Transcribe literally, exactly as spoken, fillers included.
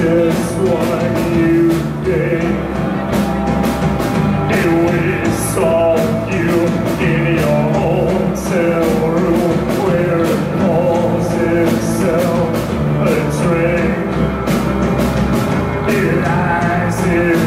just what you think. And we saw you in your hotel room where it calls itself a drink. It lies in